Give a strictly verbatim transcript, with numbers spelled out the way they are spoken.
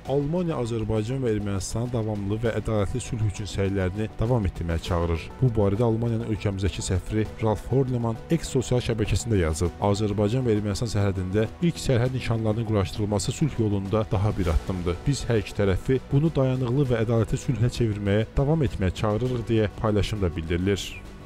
Almaniya Azərbaycan və Ermənistanı davamlı və ədalətli sülh üçün səylərini davam etdirməyə çağırır. Bu barədə Almaniyanın ölkəmizdəki səfiri Ralf Horneman X sosial şəbəkəsində yazıb. Azərbaycan və Ermənistan sərhədində ilk sərhəd nişanlarının quraşdırılması sülh yolunda daha bir addımdır. Biz hər iki tərəfi bunu dayanıqlı və ədalətli sülhə çevirməyə davam etməyə çağırırıq deyə paylaşımda bildirilir.